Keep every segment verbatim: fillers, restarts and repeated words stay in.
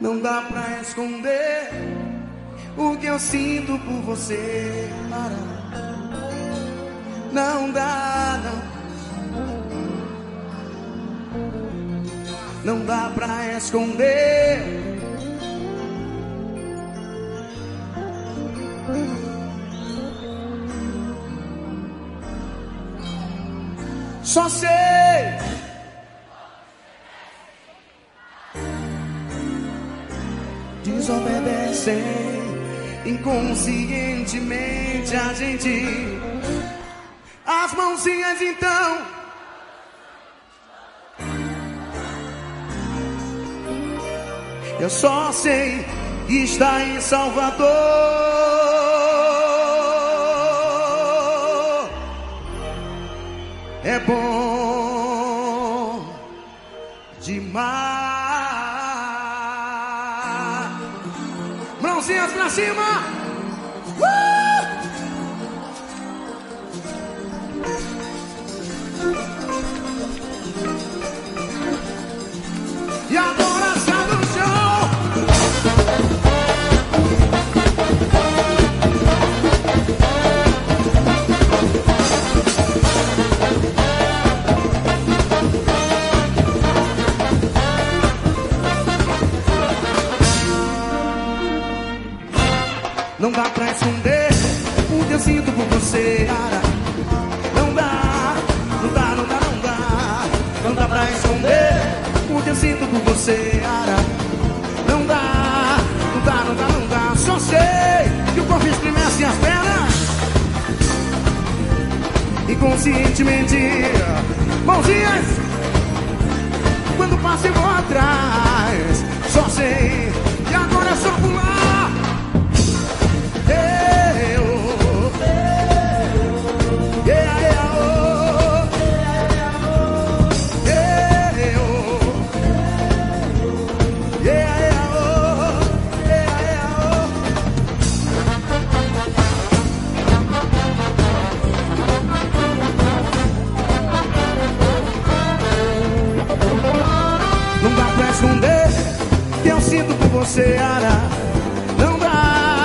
Não dá pra esconder o que eu sinto por você. Não dá, não. Não dá pra esconder. Só sei desobedecem inconscientemente a gente. As mãozinhas então. Eu só sei que está em Salvador. É bom demais. Mãozinhas pra cima. Uh! E agora sai do chão. Não dá pra esconder o que eu sinto por você, cara. Não dá, não dá, não dá, não dá. Não dá pra esconder o que eu sinto por você, cara. Não dá, não dá, não dá, não dá. Só sei que o corpo estremece as pernas. Inconscientemente, mãozinhas, quando passo eu vou atrás. Só sei que agora é só pular. Não dá pra esconder que eu sinto por você, Ara. Não dá.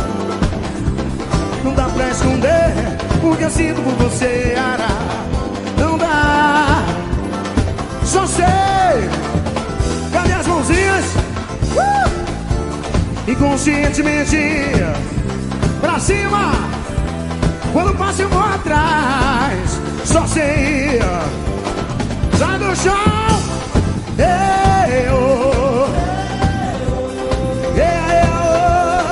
Não dá pra esconder o que eu sinto por você, Ara. Não dá. Só sei. Cadê as mãozinhas? Uh! Inconscientemente pra cima. Quando passo eu vou atrás. Só sei. Sai do chão. Ei, oh. Ei, oh.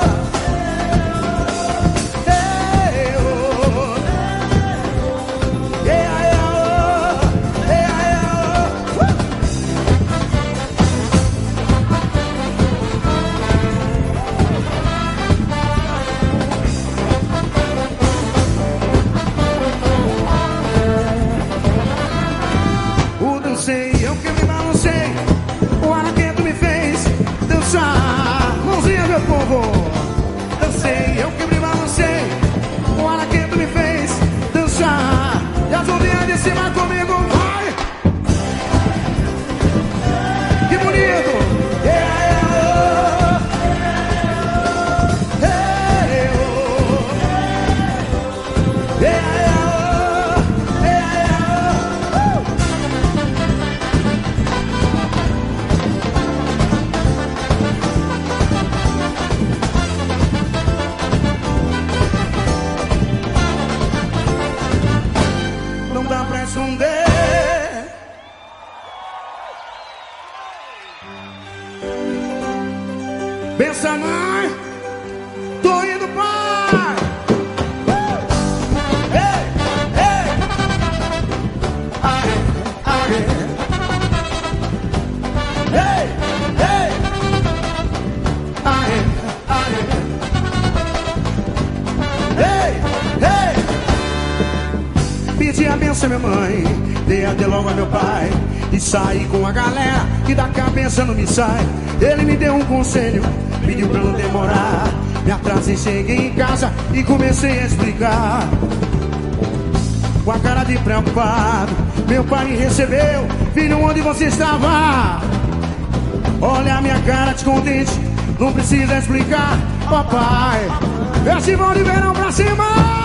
Ei, oh. Ei, oh. Ei, oh. Uh! O dancei, eu que me balancei. O araqueto me fez dançar. Mãozinha, meu povo. Dancei, eu que me balancei. O araqueto me fez dançar. E as mãozinhas de cima comigo, vai. Que bonito. Yeah, oh. Hey, oh. Yeah, oh. Não dá pra esconder. Pensa, mãe, tô indo, pai. Uh! Ei, ei. Ai, ai. Ei, ei. Ai, ai. Ei, ei. Pedi a benção, minha mãe, dei até logo a meu pai. E saí com a galera que da cabeça não me sai. Ele me deu um conselho, pediu pra não demorar. Me atrasei, cheguei em casa e comecei a explicar. Com a cara de preocupado, meu pai me recebeu. Filho, onde você estava? Olha a minha cara descontente, não precisa explicar, papai. Festival de verão pra cima.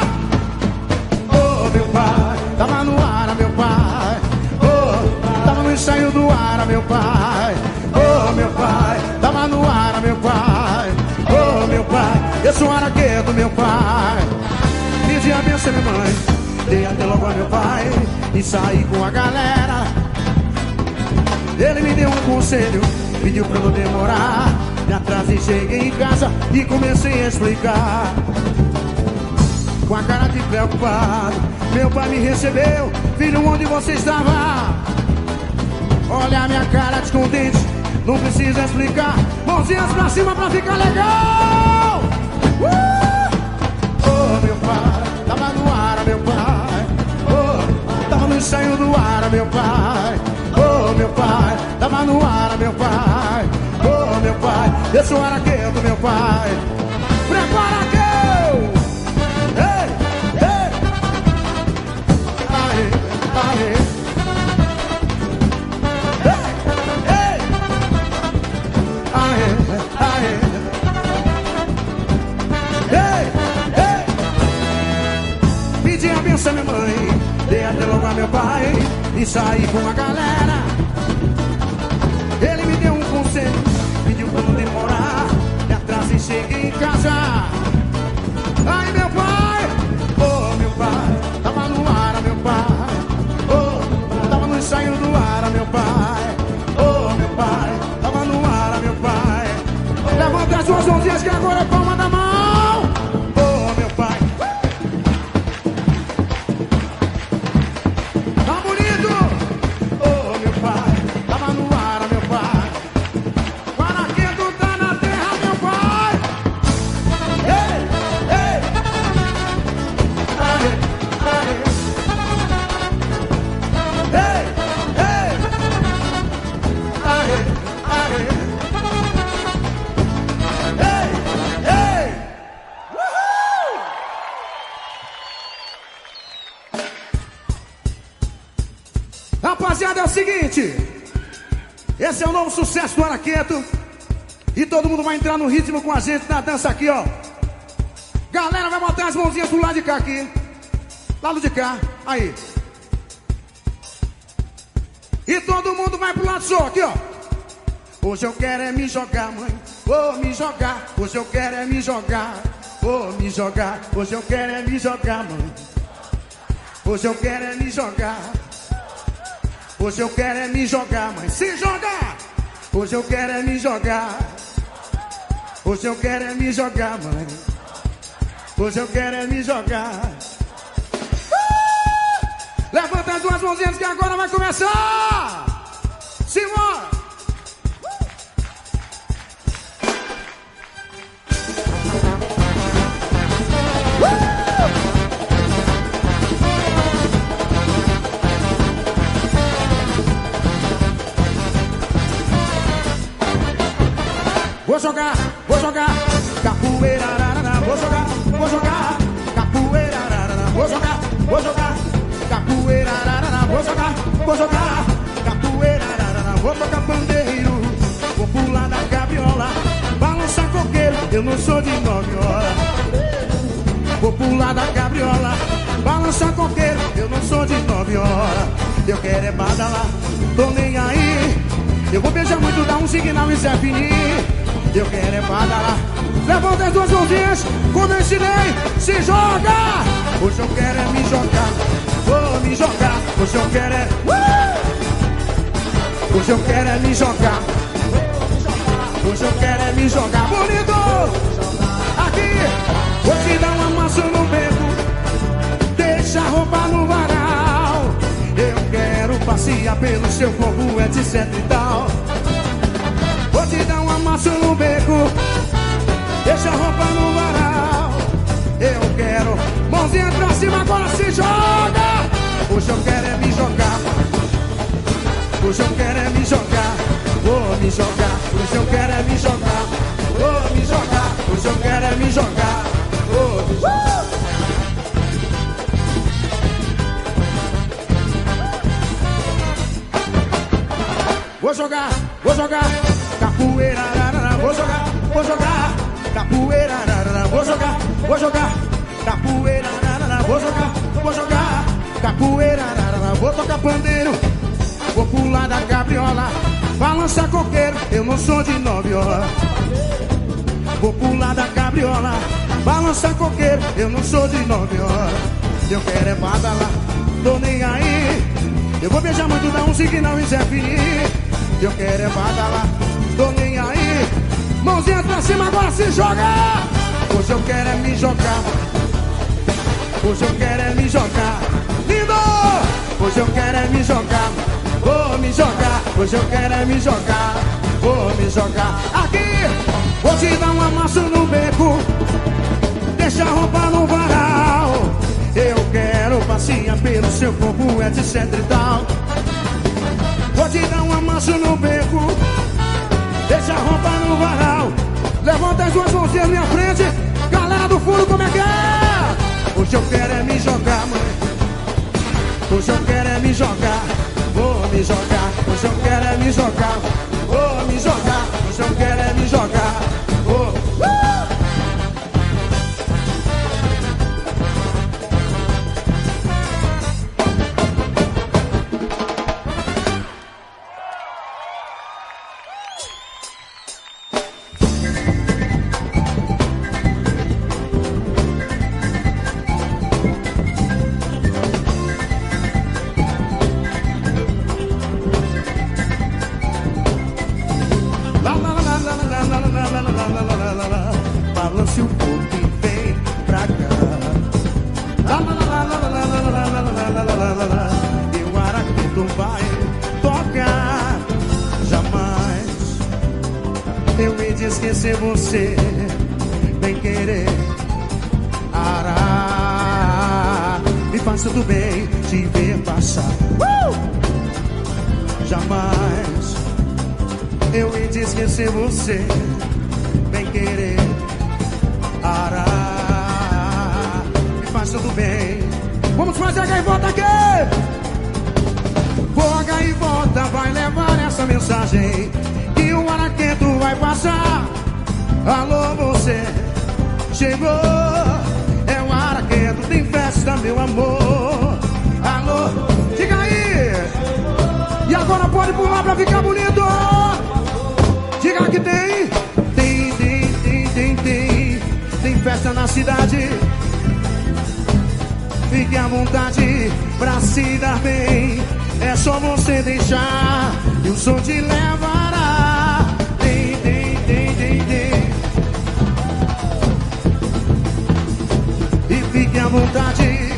Oh, meu pai, tava no ar, meu pai. Oh, tava no ensaio do ar, meu pai. Oh, meu pai, tava no ar, meu pai. Oh, meu pai, eu sou araqueto, meu pai. Pedi a benção, minha mãe, dei até logo a meu pai e saí com a galera. Ele me deu um conselho, pediu pra não demorar. Me atrasei, cheguei em casa e comecei a explicar. Com a cara de preocupado, meu pai me recebeu. Filho, onde você estava? Olha a minha cara descontente, não precisa explicar. Mãozinhas pra cima pra ficar legal. uh! Oh, meu pai, tava no ar, meu pai. Oh, tava no ensaio do ar, meu pai. Oh, meu pai, tava no ar, meu pai. Oh, meu pai, eu sou araqueto, meu pai. Prepara que eu... Ei, ei. Aê, aê. Ei, ei. Aê, aê. Ei, ei. Pedi a benção, minha mãe, dei até logo a meu pai e saí com a galera. Ele me deu um conselho, pediu pra não demorar. Me atrasei, cheguei em casa. Ai, meu pai, oh, meu pai, tava no ar, meu pai. Oh, tava no ensaio do ar, meu pai. Oh, meu pai, tava no ar, meu pai. Levanta as suas mãozinhas que agora é palma da mão. Oh, meu pai. Tá bonito. Oh, meu pai, tava no ar, meu pai. O araqueto tá na terra, meu pai. Ei, ei. Aê, aê. Ei, ei. Aê, aê. Ei, ei. Uhul! Rapaziada, é o seguinte. Esse é o novo sucesso do Araqueto. E todo mundo vai entrar no ritmo com a gente na dança aqui, ó. Galera, vai botar as mãozinhas do lado de cá aqui. Lado de cá, aí. E todo mundo vai pro lado só, aqui, ó. Hoje eu quero é me jogar, mãe. Vou me jogar. Hoje eu quero é me jogar. Vou me jogar. Hoje eu quero é me jogar, mãe. Hoje eu quero é me jogar. Hoje eu quero é me jogar, mãe. Se jogar. Hoje eu quero é me jogar. Hoje eu quero é me jogar, mãe. Hoje eu quero é me jogar. Uh! Levanta as duas mãozinhas que agora vai começar. Simbora. Vou jogar, vou jogar, capoeira, ararara, vou jogar, vou jogar, capoeira, ararara, vou jogar, vou jogar, capoeira, ararara, vou jogar, vou jogar, capoeira, ararara, vou tocar pandeiro, vou pular da gabriola, balançar coqueiro, eu não sou de nove horas. Vou pular da gabriola, balançar coqueiro, eu não sou de nove horas. Eu quero é badalar, tô nem aí, eu vou beijar muito, dar um signal e se afinir. Eu quero é badalar. Levanta as duas mãozinhas, como eu ensinei, se joga. Hoje eu quero é me jogar. Vou me jogar. Hoje eu quero é uh! Hoje eu quero é me jogar. Hoje eu quero é me jogar. Bonito! Aqui, vou te dar um amasso no beco. Deixa a roupa no varal. Eu quero passear pelo seu corpo, etc e tal. Vou te dar um amasso no beco. Deixa a roupa no varal. Eu quero mãozinha pra cima, agora se joga. Hoje eu quero é me jogar. Hoje eu quero é me jogar. Vou me jogar. Hoje eu quero é me jogar. Vou me jogar. Hoje eu quero é me jogar. Vou me jogar. Vou jogar, vou jogar. capoeira, arara, vou jogar, vou jogar, capoeira, arara, vou jogar, vou jogar, capoeira, arara, vou jogar, vou jogar, capoeira, arara, vou tocar pandeiro, vou pular da cabriola, balançar coqueiro, eu não sou de nove horas. Vou pular da cabriola, balançar coqueiro, eu não sou de nove horas. Eu quero é badalar, tô nem aí. Eu vou beijar muito, dar um signal e Zé Fini. Eu quero é badalar, tô nem aí. Mãozinha pra cima, agora se joga. Hoje eu quero é me jogar. Hoje eu quero é me jogar. Lindo! Hoje eu quero é me jogar. Vou me jogar. Hoje eu quero é me jogar. Vou me jogar. Aqui, vou te dar um amasso no beco. Deixa a roupa no varal. Eu quero passear pelo seu corpo, etc e tal. Vou te dar um amasso no beco. Deixa a roupa no varal. Levanta as duas mãozinhas na minha frente. Galera do furo, como é que é? Hoje eu quero é me jogar, mãe. Hoje eu quero é me jogar. Vou me jogar. Hoje eu quero é me jogar. Vou me jogar. Hoje eu quero é me jogar. Vou. Uh! Balance o corpo e vem pra cá. E o araqueto vai tocar. Jamais eu hei de esquecer você. Bem querer arar. Me faz tudo bem te ver passar. uh! Jamais eu hei de esquecer você. Bem querer arar. Me faz tudo bem. Vamos fazer a gaivota aqui. Vou a gaivota, vai levar essa mensagem. Que o araqueto vai passar. Alô, você chegou. É o araqueto, tem festa, meu amor. Alô, diga aí. E agora pode pular pra ficar bonito. Diga que tem. Tem, tem, tem, tem, tem. Tem festa na cidade. Fique à vontade pra se dar bem. É só você deixar e o som te levará. Tem, tem, tem, tem, tem. E fique à vontade.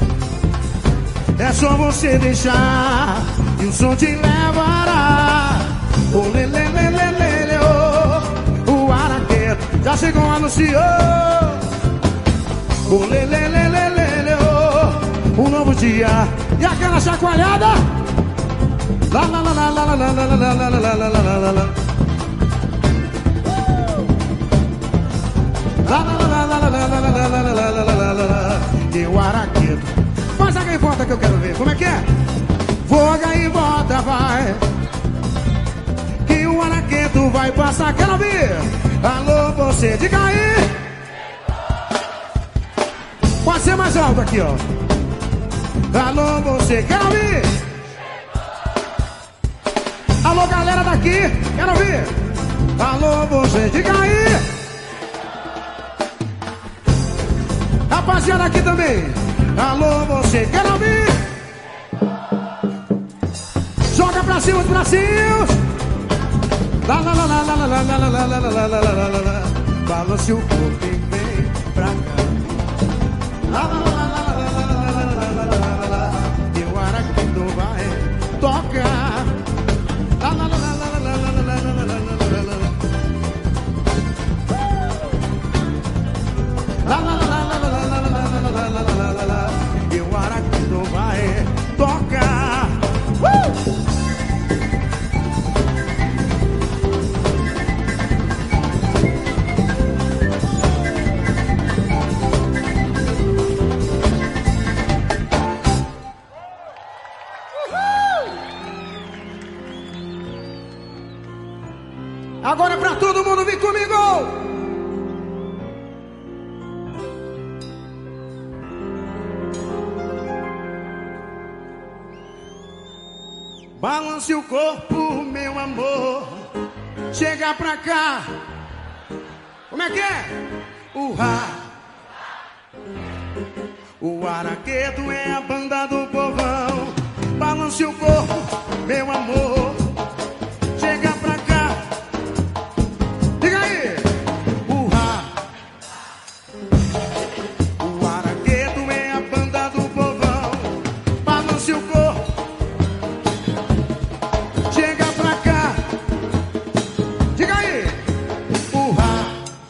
É só você deixar e o som te levará. Oh, lê, lê, lê, lê, lê, lê, oh. O araqueto já chegou, anunciou. Oh, lê, lê, lê, lê, lê, lê, oh. Um novo dia. E aquela chacoalhada. Lá, lá, lá, lá, lá, lá, lá, lá, lá, lá, lá, lá, lá, lá, lá. Lá, lá, lá, lá, lá, lá, lá, lá, lá, lá, lá, lá, lá, lá. E o araqueto. Faz a gaivota que eu quero ver. Como é que é? Vou a gaivota, vai. Que o araqueto vai passar. Quero ouvir. Alô, você, diga aí. Pode ser mais alto aqui, ó. Alô, você, quero ouvir. Alô, galera daqui, quero ouvir. Alô, você, diga aí. Rapaziada aqui também. Alô, você, quero ouvir. Joga pra cima os bracinhos. Lá, lá, lá, lá, lá, lá, lá, lá, lá, lá, lá, lá, lá, lá, lá. Balance o corpo e vem pra cá. Lá, lá, lá, lá, lá, lá, lá, lá, lá, lá, lá. E o araqueto vai tocar. Lá, lá, lá, lá, lá, lá, lá, lá, lá, lá, lá, lá. Lá, lá, lá, lá, lá, lá, lá, lá, lá, lá, lá, lá. E o araqueto vai tocar. Uh! Agora é pra todo mundo vir comigo. Balance o corpo, meu amor. Chega pra cá. Como é que é? Urra. O Araqueto é a banda do povão. Balance o corpo, meu amor. Chega pra cá. Diga aí. Urra. O Araqueto é a banda do povão. Balance o corpo. Chega pra cá. Diga aí. Urra.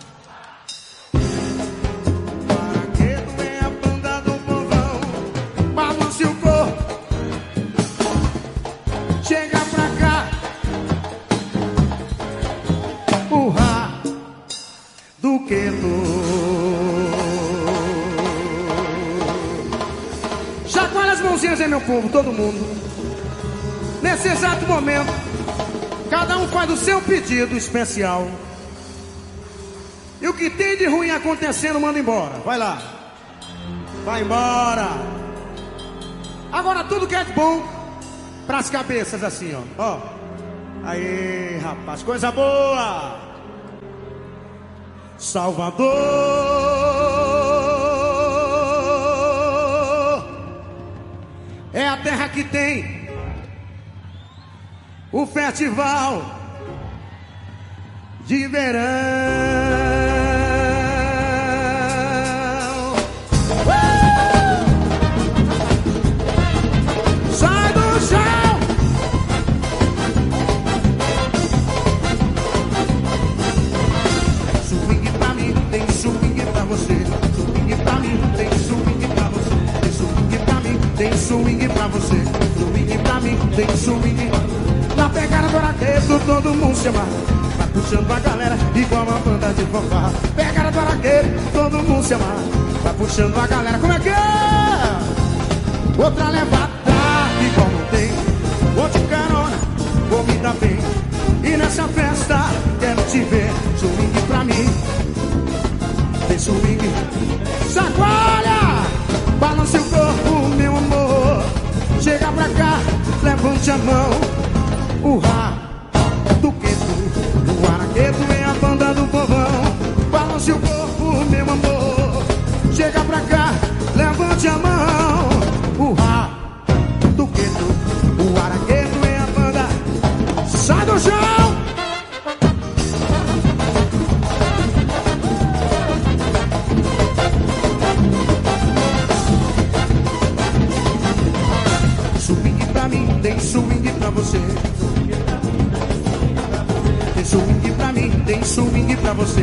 O Araqueto é a banda do povão. Balance o corpo. Chega pra cá. Urra. Do Queto. Chacoalha as mãozinhas aí, meu povo, todo mundo. Nesse exato momento, cada um faz o seu pedido especial. E o que tem de ruim acontecendo, manda embora. Vai lá. Vai embora. Agora tudo que é de bom pras cabeças assim, ó. Ó. Aí, rapaz, coisa boa. Salvador é a terra que tem o festival de verão. Uh! Sai do chão. Swing pra mim, tem swing pra você. Swing pra mim, tem swing pra você. Tem swing pra mim, tem swing pra você. Swing pra mim, tem swing. Na pegada do Araqueto, todo mundo se amarra. Vai puxando a galera igual uma banda de fanfarra. Pegada do Araqueto, todo mundo se amarra. Vai puxando a galera, como é que é? Outra levada, igual não tem. Vou de carona, vou me dar bem. E nessa festa, quero te ver. Swing pra mim, tem swing. Chacoalha, balance o corpo, meu amor. Chega pra cá, levante a mão. Urra, do Queto. O Araqueto é a banda do povão. Balance o corpo, meu amor. Chega pra cá, levante a mão. Urra, do Queto. O Araqueto é a banda. Sai do chão. Swing pra mim, tem swing pra você. Tem swing pra mim, tem swing pra você.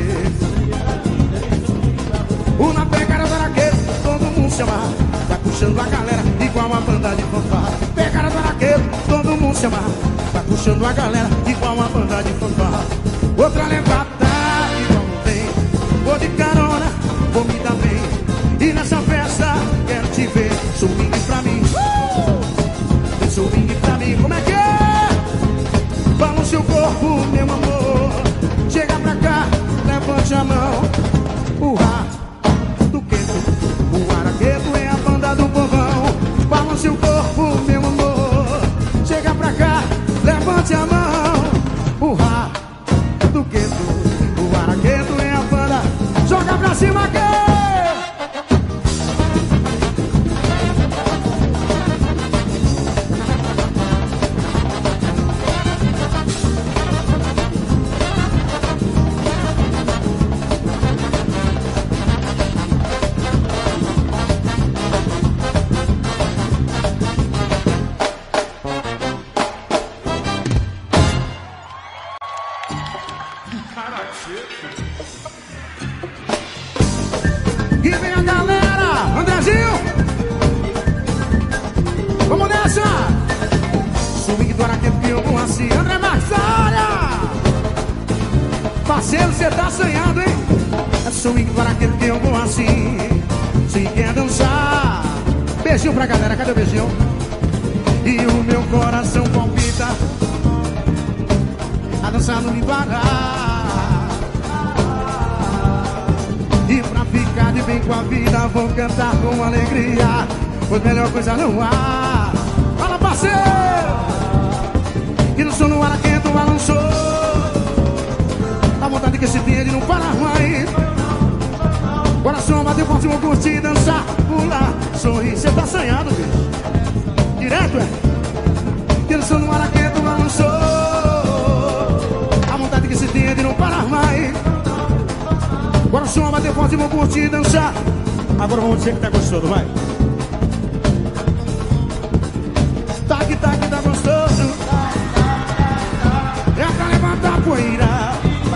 O na pegada do Araqueto, todo mundo se amarra. Vai puxando a galera igual uma banda de fanfarra. Pegada do Araqueto, todo mundo se amarra. Vai puxando a galera igual uma banda de fanfarra. Outra levada, igual não tem. Vou de carona, vou me dar bem. E nessa festa, quero te ver. Swing pra mim, tem swing pra mim, como é que é? Balance o corpo, meu amor. Chega pra cá, levante a mão. Urra, do Queto. O Araqueto é a banda do povão. Balance o corpo, meu amor. Chega pra cá, levante a mão. Urra, do Queto. O Araqueto é a banda. Joga pra cima aqui. E vem a galera, Andrezinho. Vamos nessa. Swing do Araqueto que eu vou assim. André Marçalha. Parceiro, cê tá sonhando, hein? É swing do Araqueto que eu vou assim. Se quer dançar. Beijinho pra galera, cadê o beijinho? E o meu coração palpita. dançar no Litoará. E pra ficar de bem com a vida, vou cantar com alegria, pois melhor coisa não há. Fala, parceiro! E no som no ar quente balançou, a vontade que se tem de não parar mais. Coração bateu forte, vou curtir, dançar, pular, sorrir. Cê tá assanhado, bicho? Direto, é? E no som no ar quente balançou, a vontade que se tem de não parar mais. Coração bateu forte, vou curtir, dançar. Agora vamos dizer que tá gostoso, vai. Tac, tac, tá gostoso. É pra levantar a poeira.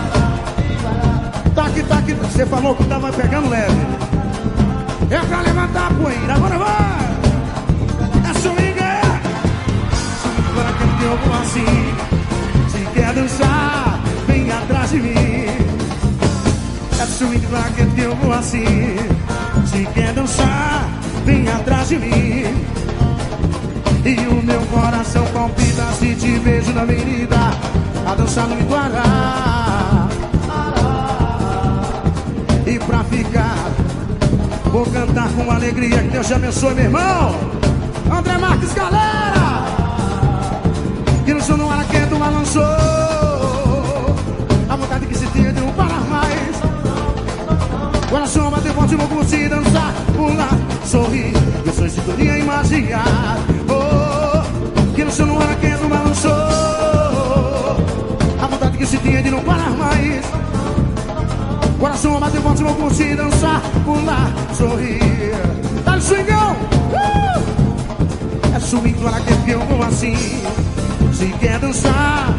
Tac, tac, você falou que tava pegando leve. É pra levantar a poeira, agora vai. É swing, é. Agora que eu vou assim. Se quer dançar, vem atrás de mim. É swing pra que eu vou assim. Se quer dançar, vem atrás de mim. E o meu coração palpita se te vejo na avenida, a dançar no Iguará. E pra ficar, vou cantar com alegria. Que Deus te abençoe, meu irmão. André Marques, galera. Que no som no ar quente balançou, a vontade que se tinha de não parar mais. Coração bateu forte, vou curtir, dançar, pular, sorrir. Eu sou sintonia e magia. Oh, que no som no ar quente balançou, a vontade que se tinha de não parar mais. Coração bateu forte, vou curtir, dançar, pular, sorrir. Tá no swingão! Uh! É swing, claro que eu vou assim. Se quer dançar,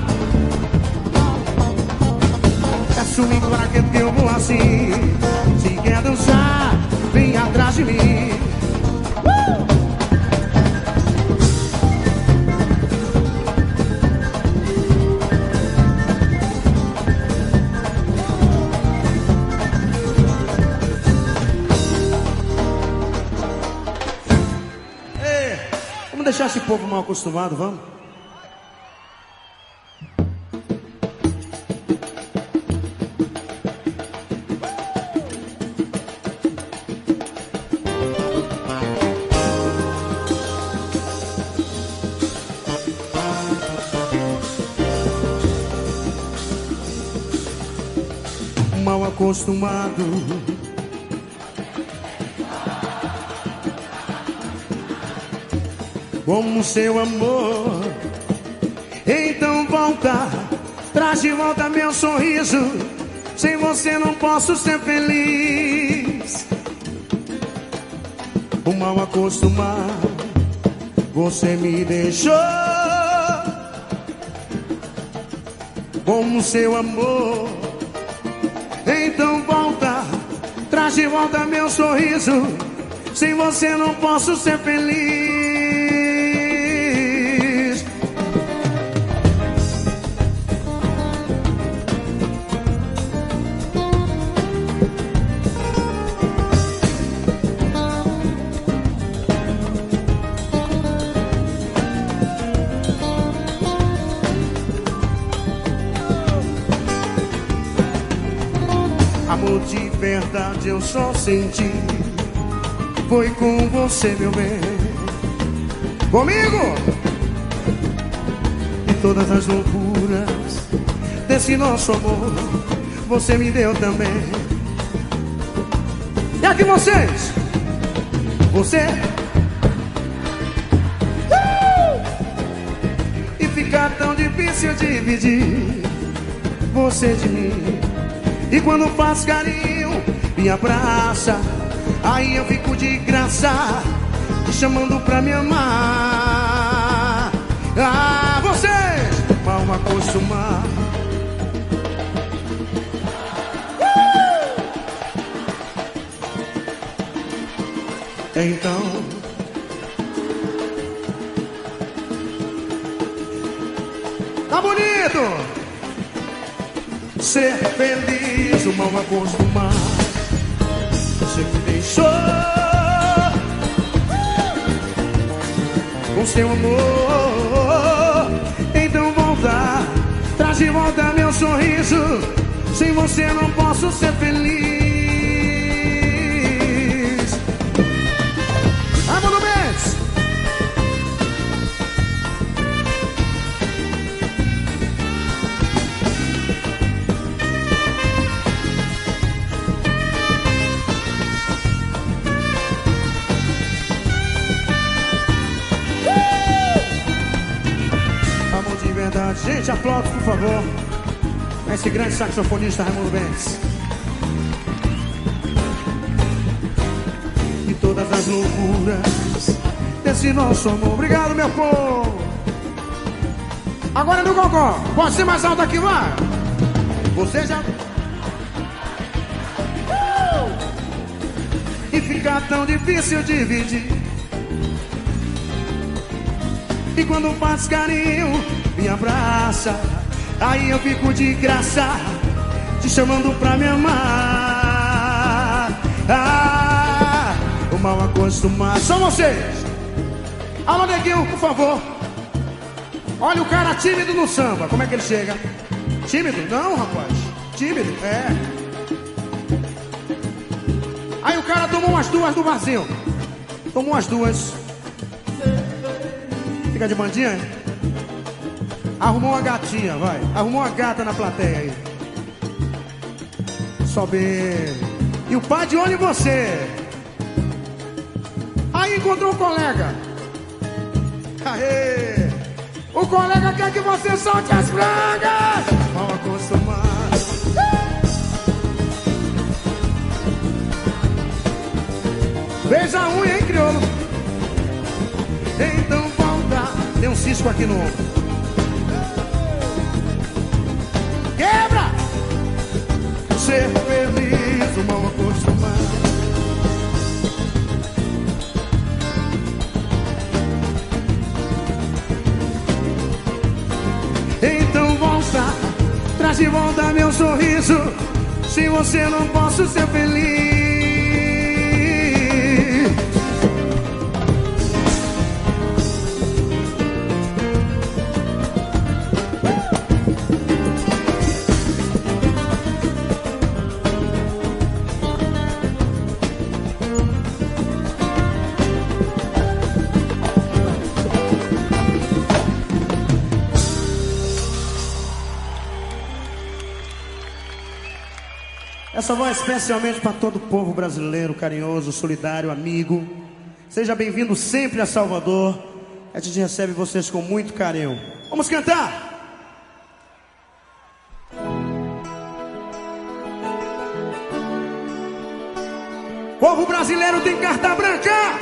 é swing, claro que eu vou assim. Se quer dançar, vem atrás de mim. Uh! Ei, vamos deixar esse povo mal acostumado, vamos? Mal acostumado, como seu amor. Então volta, traz de volta meu sorriso. Sem você não posso ser feliz. O mal acostumado, você me deixou. Como seu amor. Então volta, traz de volta meu sorriso. Sem você não posso ser feliz. Amor de verdade eu só senti, foi com você, meu bem. Comigo! E todas as loucuras desse nosso amor, você me deu também. E aqui vocês! Você! Uh! E fica tão difícil dividir você de mim. E quando faz carinho, me abraça, aí eu fico de graça, te chamando pra me amar. Ah, vocês, mal acostumar. Uh! Então, tá bonito! Ser feliz, o mal acostumar. Você me deixou com seu amor. Então volta, traz de volta meu sorriso. Sem você não posso ser feliz. Raimundo Mendes. Amor de verdade. Gente, aplaude, por favor. Esse grande saxofonista Raimundo Mendes. E todas as loucuras desse nosso amor. Obrigado, meu povo. Agora no gogó. Pode ser mais alto aqui, vai. Você já... Uh! E fica tão difícil dividir. E quando faz carinho, me abraça. Aí eu fico de graça, te chamando pra me amar. Ah, o mal acostumado. Só vocês. Alô, neguinho, por favor. Olha o cara tímido no samba. Como é que ele chega? Tímido? Não, rapaz. Tímido, é. Aí o cara tomou umas duas do barzinho. Tomou umas duas. Fica de bandinha, hein? Arrumou uma gatinha, vai. Arrumou uma gata na plateia aí. Sobe. E o pai de olho em você. Aí encontrou um colega. Aê! O colega quer que você solte as frangas. Mal acostumado. Beija a unha, hein, crioulo? Então volta. Tem um cisco aqui no ombro. Quebra! Ser feliz, o mal acostumado. Então volta, traz de volta meu sorriso. Sem você não posso ser feliz. Essa voz especialmente para todo o povo brasileiro, carinhoso, solidário, amigo. Seja bem-vindo sempre a Salvador. A gente recebe vocês com muito carinho. Vamos cantar! Povo brasileiro tem carta branca!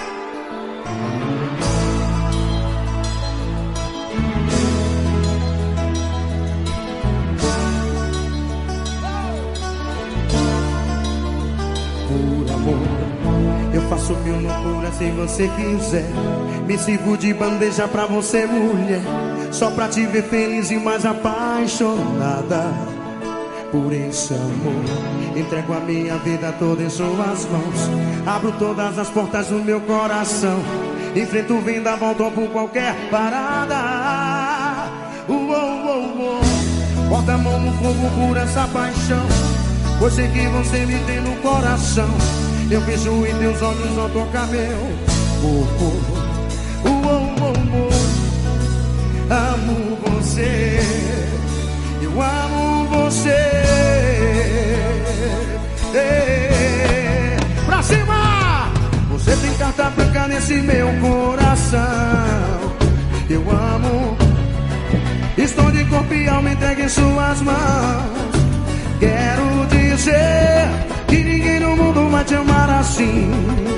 Eu faço mil loucuras se você quiser. Me sirvo de bandeja pra você, mulher. Só pra te ver feliz e mais apaixonada por esse amor. Entrego a minha vida toda em suas mãos. Abro todas as portas do meu coração. Enfrento o vento, volto por qualquer parada. Uou, uou, uou. Bota a mão no fogo por essa paixão. Pois sei que você me tem no coração. Eu vejo em teus olhos ao tocar meu corpo. Uou, uou, uou. Amo você. Eu amo você. Ei, pra cima! Você tem carta branca nesse meu coração. Eu amo. Estou de corpo e alma entregue em suas mãos. Quero dizer que ninguém no mundo vai te amar assim.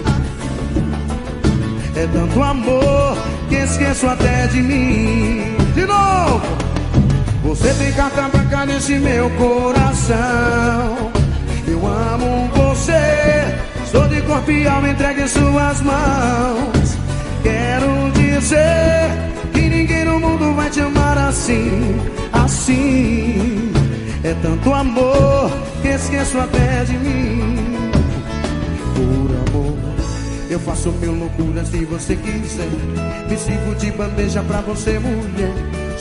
É tanto amor que esqueço até de mim. De novo! Você tem carta branca nesse meu coração. Eu amo você. Sou de corpo e alma entregue em suas mãos. Quero dizer que ninguém no mundo vai te amar assim. Assim. É tanto amor que esqueço até de mim. Por amor, eu faço mil loucuras se você quiser. Me sirvo de bandeja pra você, mulher.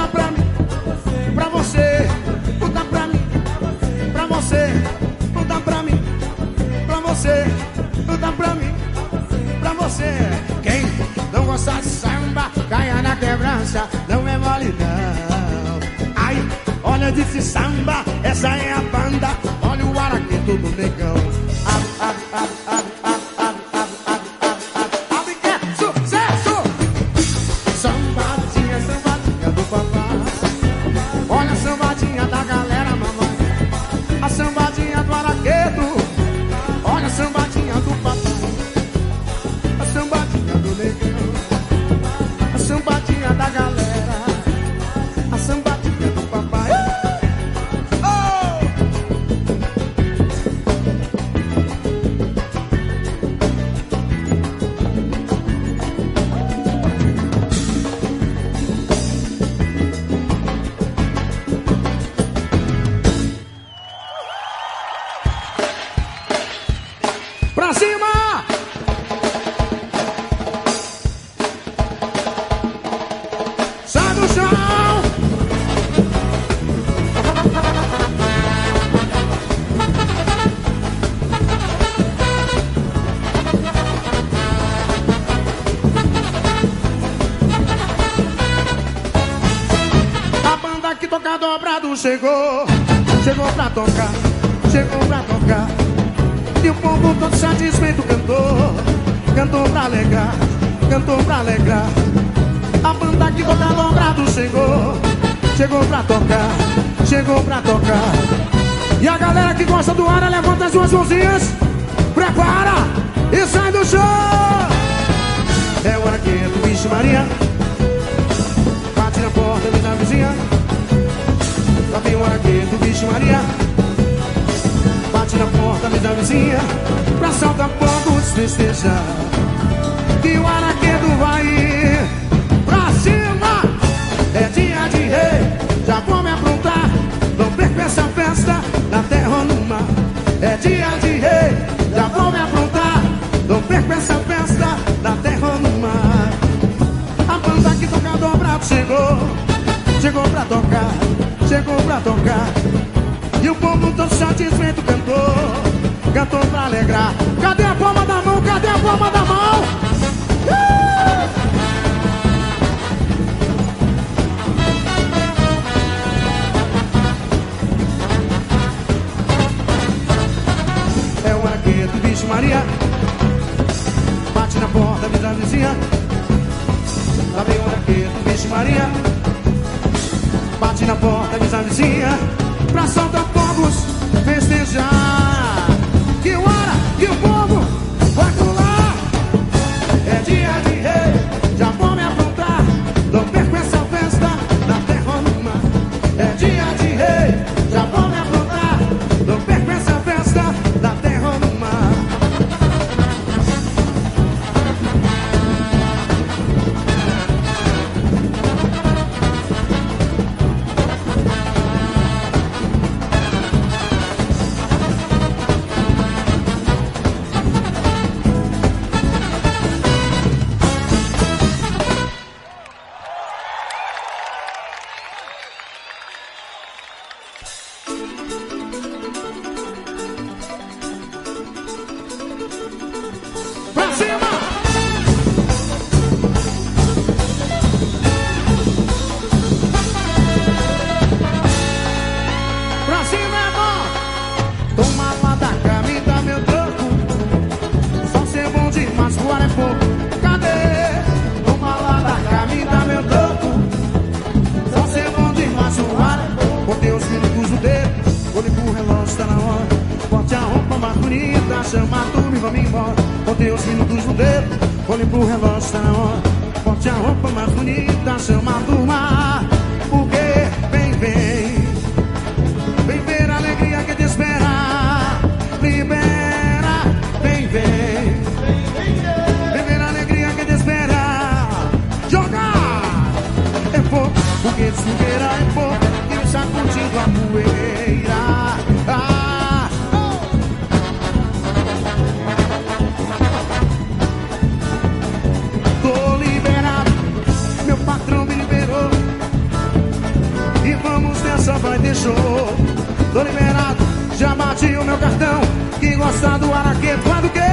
samba, essa é a banda. Olha o araqueto do negão. Abre, abre, abre, abre, abre, abre, abre, abre, abre, abre, que é sucesso! Sambadinha, sambadinha do papai. Olha a sambadinha da galera, mamãe. A sambadinha do araqueto. Olha a sambadinha do papai. A sambadinha do negão. A sambadinha da galera. A sambadinha do papai. Oh! Pra cima! Sai do chão! A banda que toca dobrado chegou. Chegou pra tocar, chegou pra tocar. E o povo todo satisfeito cantou. Cantou pra alegrar, cantou pra alegrar. A banda que toca dobrado chegou. Chegou pra tocar, chegou pra tocar. E a galera que gosta do ar, levanta as duas mãozinhas. Prepara e sai do show. É o araqueto, Vixe Maria. Bate na porta, diz a vizinha. Lá vem o araqueto, Vixe Maria. Bate na porta, diz a vizinha. Pra saltar fogos, festejar. Que o araqueto vai ir pra cima. É dia de rei, já vou me aprontar. Não perco essa festa na terra ou no mar. É dia de rei, já vou me aprontar. Não perco essa festa na terra ou no mar. A banda que toca dobrado chegou. Chegou pra tocar, chegou pra tocar. E o povo todo satisfeito cantou. Cantou pra alegrar. Cadê a palma da mão? Cadê a palma da mão? Uh! É o araqueto, Vixe Maria. Bate na porta, diz a vizinha. Lá vem o araqueto, Vixe Maria. Bate na porta, diz a vizinha. Pra soltar fogos, festejar. Que o ara, que o povo vai pular. É dia de rei, já vou me aprontar. Não perco essa festa na terra ou no mar. É dia de rei, já vou me aprontar. Não perco essa festa na terra ou no mar. Pra cima! Pra cima é bom! Toma lá da cá, me dá meu troco. Só ser bom demais, o ar é pouco. Cadê? Toma lá da cá, me dá meu troco. Só ser bom demais, o ar é pouco. Botei os minutos no dedo, olhei pro relógio, tá na hora. Bote a roupa mais bonita, chama a turma e vamos embora. Botei os minutos no dedo, olhei pro relógio, tá na hora. Bote a roupa mais bonita, chama a turma. Porque vem, vem, vem ver a alegria que te espera. Libera, vem, vem, vem ver a alegria que te espera. Jogar é fogo, porque de fogueira é fogo. E sacudindo a poeira. Ah, tô liberado, meu patrão me liberou. E vamos nessa, vai ter show. Tô liberado, já bati o meu cartão. Que gosta do araqueto, vai do quê?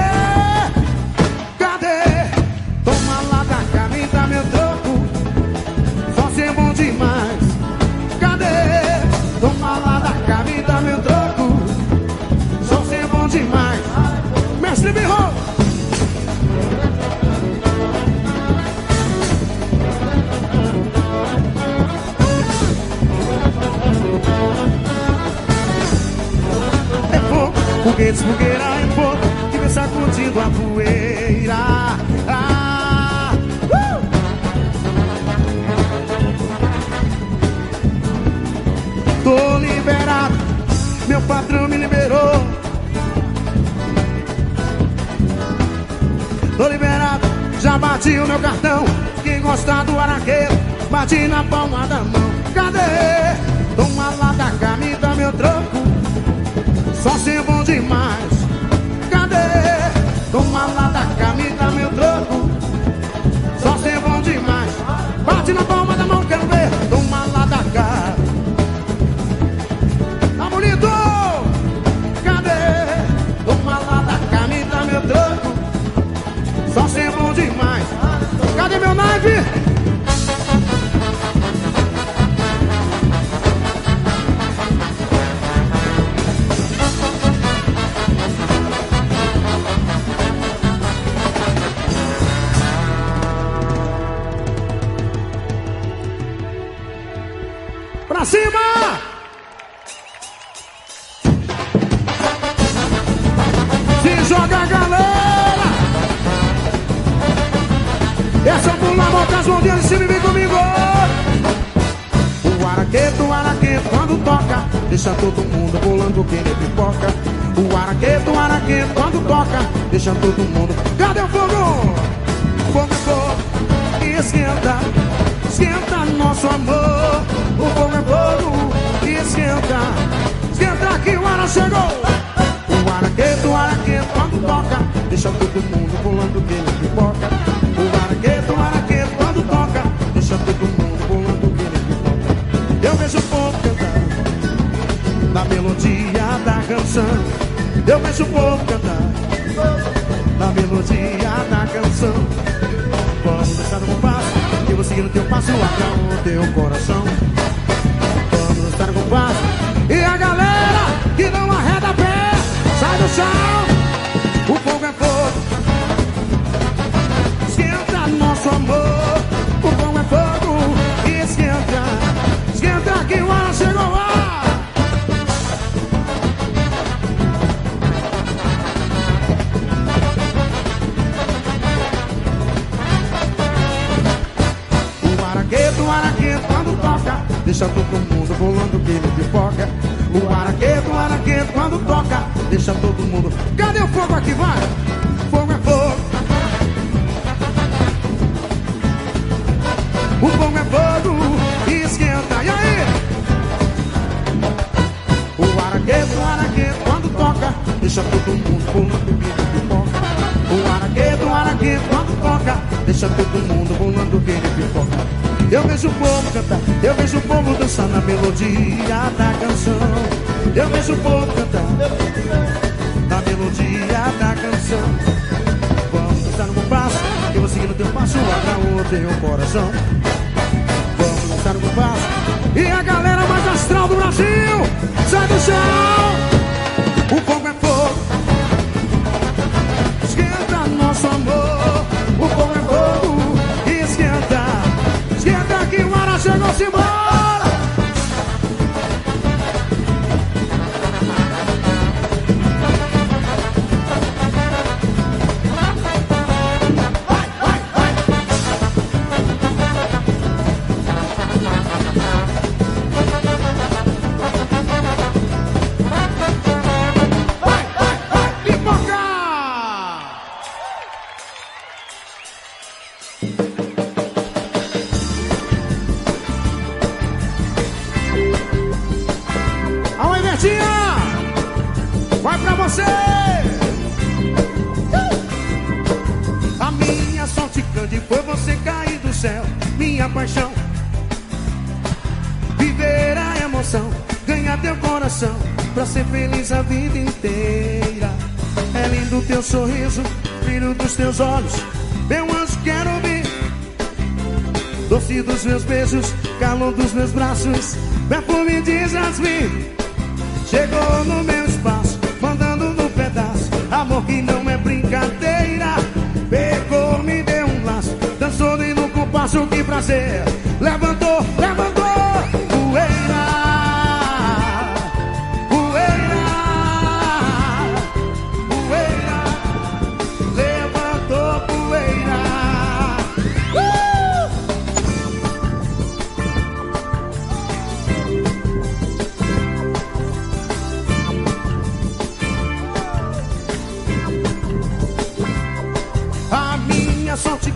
Cadê? Toma lá da cá, me dá meu troco. Só ser bom demais. Cadê? Toma lá da foguetes, fogueira em fogo, que vem sacudindo a poeira. Ah, uh! Tô liberado, meu patrão me liberou. Tô liberado, já bati o meu cartão. Quem gostar do araqueiro, bati na palma da mão. Cadê? Toma lá da cá, me dá meu troco. Só ser bom demais. Cadê? Toma lá da cá, me dá meu troco. Só ser bom demais. Bate na palma da mão, quero ver. Toma lá da cá. Tá bonito? Cadê? Toma lá da cá, me dá meu troco. Só ser bom demais. Cadê meu naipe? Pra cima! Se joga, galera! É só pular, botar as mãozinhas em cima e vem comigo! O araqueto, o araqueto, quando toca, deixa todo mundo pulando que nem pipoca. O araqueto, o araqueto, quando toca, deixa todo mundo. Cadê o fogo? Fogo é fogo e esquenta, esquenta nosso amor. O fogo é fogo e esquenta, esquenta que o ara chegou. O araqueto, o araqueto, quando toca, deixa todo mundo pulando que nem pipoca. O araqueto, o araqueto, quando toca, deixa todo mundo pulando que nem pipoca. Eu vejo o povo cantar na melodia da canção. Eu vejo o povo cantar na melodia da canção. Vamos dançar no compasso, eu vou seguir o teu passo, abra o teu coração. Vamos dançar no compasso, e a galera que não arreda pé, sai do chão. O fogo é fogo, esquenta nosso amor. O fogo é fogo, e esquenta, esquenta que o ar chegou lá. O araqueto, quando toca, deixa todo mundo bolando que nem pipoca. O araqueto, o araqueto, quando toca, deixa todo mundo. Cadê o fogo aqui, vai? Fogo é fogo. O fogo é fogo e esquenta, e aí? O araqueto, o araqueto, quando toca, deixa todo mundo bolando que nem pipoca. O araqueto, o araqueto, quando toca, deixa todo mundo bolando que nem pipoca. Eu vejo o povo cantar, eu vejo o povo dançar na melodia da canção. Eu vejo o povo cantar na melodia da canção. Vamos dançar no compasso, eu vou seguir no teu passo, abra o teu coração. Vamos dançar no compasso, e a galera mais astral do Brasil, sai do chão. O fogo é fogo, esquenta nosso amor. O fogo é fogo, esquenta, esquenta que o ara chegou-se embora. Vai, vai, vai. Vai, vai, vai, pipoca! Vai pra você! A minha sorte grande foi você cair do céu. Minha paixão, viver a emoção, ganhar teu coração, pra ser feliz a vida inteira. É lindo teu sorriso, brilho dos teus olhos, meu anjo quero ouvir. Doce dos meus beijos, calor dos meus braços, perfume de jasmim. Chegou no meu espaço, mandando no pedaço, amor que não é brincadeira. Pegou, me deu um laço, dançou e no compasso, que prazer. Levantou, levantou, poeira, poeira.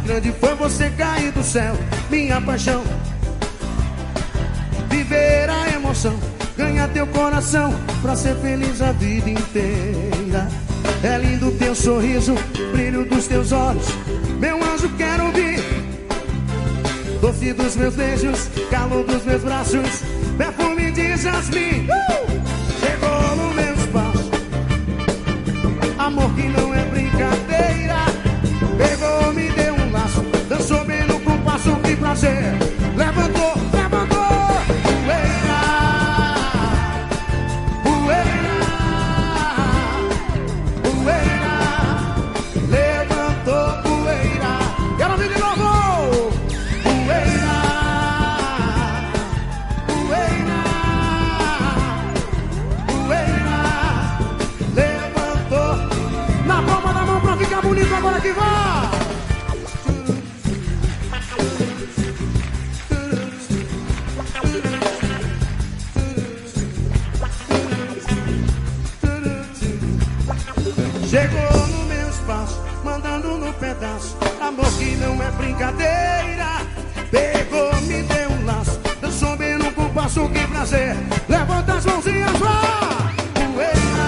grande foi você cair do céu, minha paixão. Viver a emoção, ganhar teu coração, pra ser feliz a vida inteira. É lindo teu sorriso, brilho dos teus olhos, meu anjo, quero ouvir. Doce dos meus beijos, calor dos meus braços, perfume de jasmim. uh! Chegou no meu espaço, amor que não é brincadeira. Pegou, me deu um laço, dançou bem no compasso, que prazer. Levantou, levantou, poeira, poeira, poeira. Levantou, poeira. Quero ouvir de novo. Poeira, poeira, poeira. Levantou. Na palma da mão pra ficar bonito, agora que vai. Chegou no meu espaço, mandando no pedaço, amor que não é brincadeira. Pegou, me deu um laço, dançou bem no compasso, que prazer. Levanta as mãozinhas, vá! Poeira,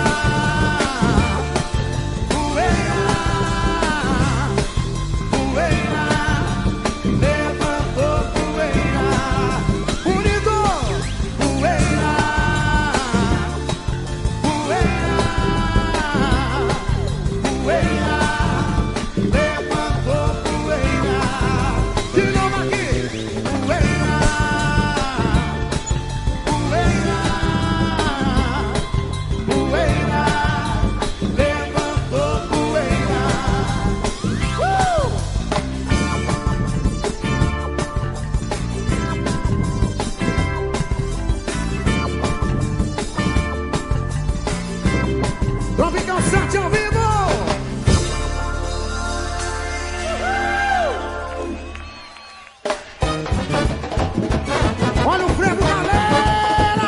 poeira, poeira. Levantou, poeira. Bonito! Poeira, poeira, poeira. Levantou, poeira. De novo aqui. Poeira, poeira, poeira. Levantou, poeira. Uh! Tropical sete ao vivo! Olha o frevo, galera!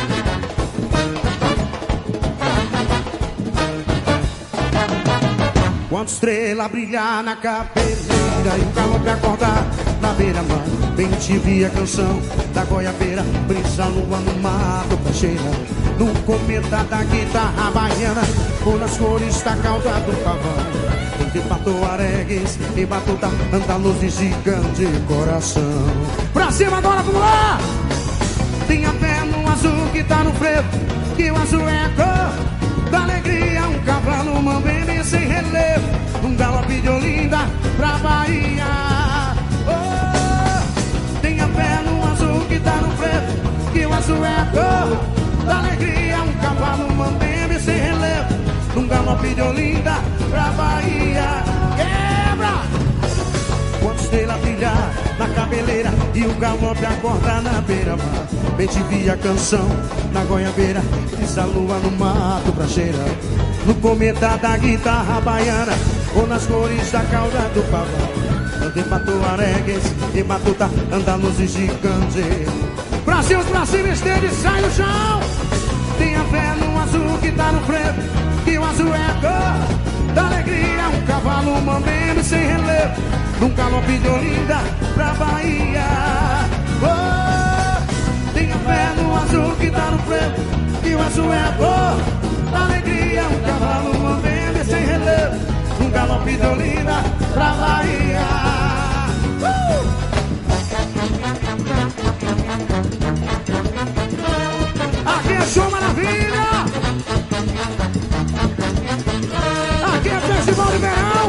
Quando estrela brilhar na cabeleira e o calor pra acordar na beira-mar, bem te vi a canção da goiabeira, brisa lua no mato pra cheira, no cometa da guitarra baiana, ou nas cores da cauda do pavão. De patoaregues e batuta, andaluz de gigante coração. Pra cima agora, vamos lá! Tenha fé no azul que tá no frevo, que o azul é a cor da alegria. Um cavalo mambembe sem relevo, um galope de Olinda pra Bahia. Oh, tenha fé no azul que tá no frevo, que o azul é a cor da alegria. Um cavalo mambembe sem relevo, um galope de Olinda pra Bahia. Quebra! Quando estrela brilhar na cabeleira e o galope acordar na beira-mar, bem te vi a canção na goiabeira, essa lua no mato pra cheira, no cometa da guitarra baiana, ou nas cores da cauda do pavão. Andei patoaregues e batuta, andaluz e gigante. Brasil, pra cima, esteja e sai no chão. Tenha fé no azul que tá no frevo, que o azul é a cor da alegria. Um cavalo mambembe sem relevo, num galope de Olinda pra Bahia. Oh, tenha fé no azul que tá no frevo, que o azul é a cor da alegria. Um cavalo mambembe sem relevo, num galope de Olinda pra Bahia. Uh! Aqui é show maravilha! Aqui é festival de verão!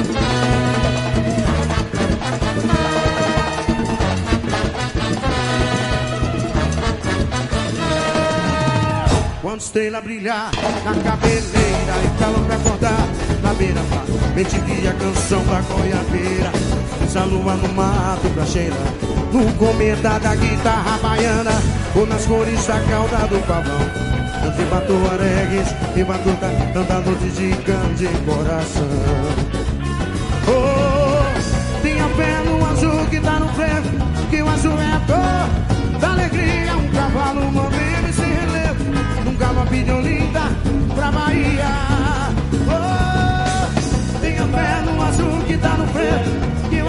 Quando estrela brilhar na cabeleira e calor pra acordar na beira-mar, bem te vi a canção da goiabeira, essa lua no mato pra cheira, no cometa da guitarra baiana, ou nas cores da cauda do pavão. Ante patoaregues e batuta, andando de gigante coração. Oh, tenha fé no azul que tá no frevo, que o azul é a cor da alegria. Um cavalo mambembe sem relevo, num galope de Olinda pra Bahia. Oh, tenha fé no azul que tá no frevo, que o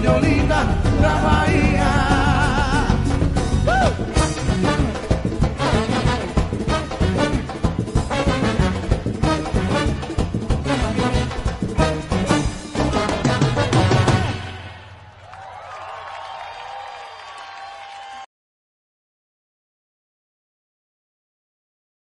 de Olinda, trabalho